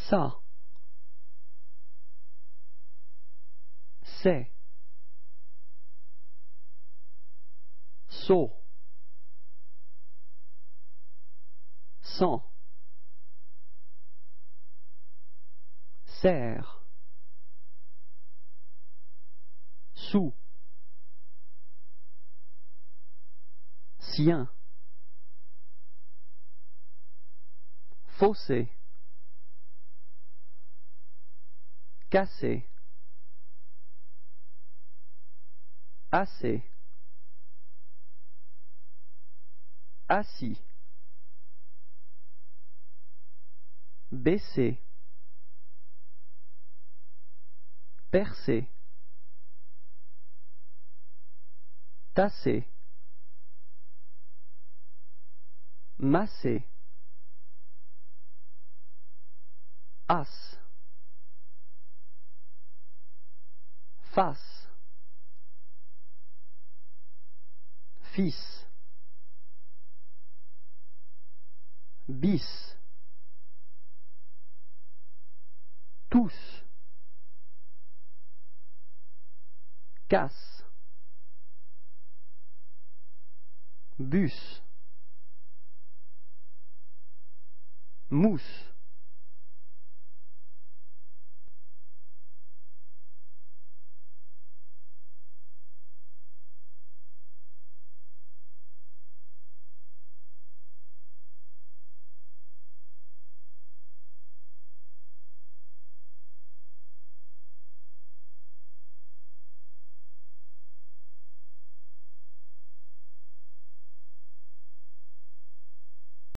ça, c'est, saut, sans, serre, sous, sien, fossé, cassé, assez, assis, baisser, percer, tasser, masser, as, face, fils, bis, tous, casse, bus, mousse,